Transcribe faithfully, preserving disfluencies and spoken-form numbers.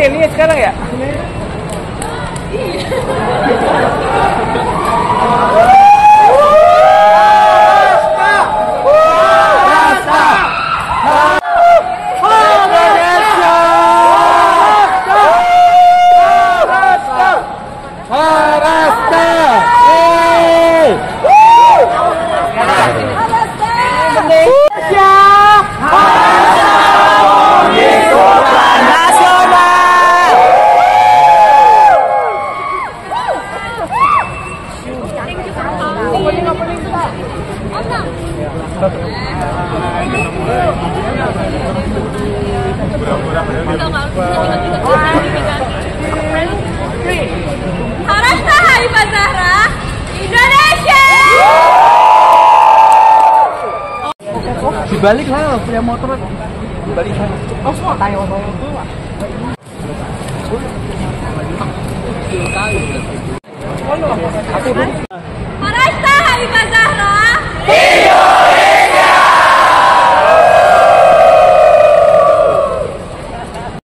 lihat sekarang ya. Harasta Haifaz Zahra, Indonesia. Dibalik lah, punya motor. Dibalik sana. Oh, semua tayo tayo tuh. Harasta Haifaz Zahra,